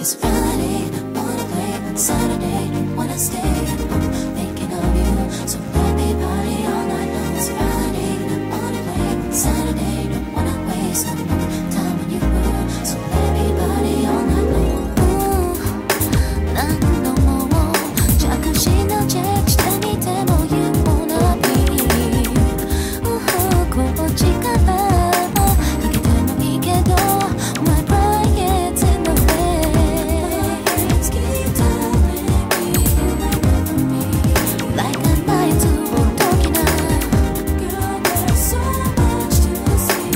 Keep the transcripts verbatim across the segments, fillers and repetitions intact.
It's Friday, don't wanna play. Saturday, don't wanna stay. I'm thinking of you, so let me party all night long. It's Friday, don't wanna play. Saturday, don't wanna waste no more time with you, so let me party all night long. 난 너무 작은 신호제してみても You wanna be 고지가 나도 그게 되면 이게 더 My pride gets in the way. Keep telling me you might never me like I'm lying to talking now. Girl, there's so much to see.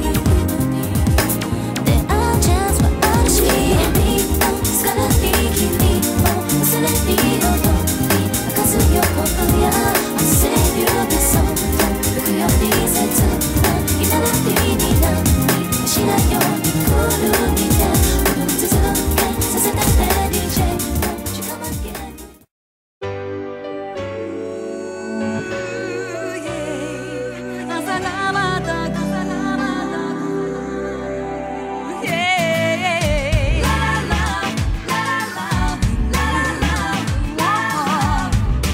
There are chances but not as we it's gonna be kimi oh忘れてよと泣かすよことや I'll save you this song 吹くように切な今だって意味なんにしないようにクールにね踊り続けさせてね ディージェー Don't you come again.朝がまた朝がまた Yeah La la la la la la la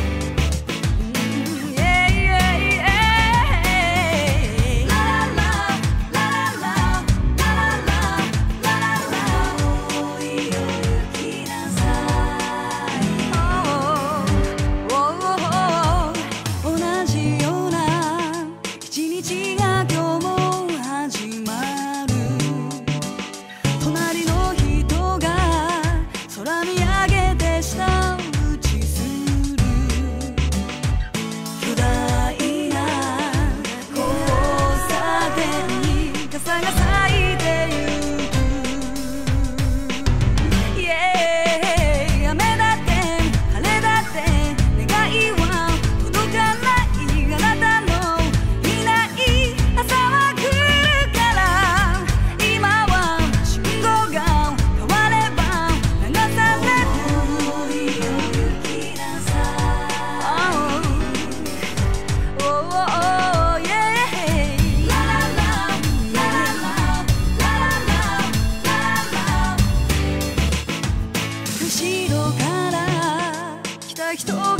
Yeah yeah yeah La la la la la la la 遠いよ行きなさい 同じような一日が今日も始まる隣の人が空見上げて下打ちする巨大な交差点に傘が咲いてゆく Yeah 雨だって晴れだって願いは届かないあなたのいない朝は来るから今は信号が変われば流される遠いよ行きなさい Oh oh oh yeah La la la la la la la la 後ろから来た人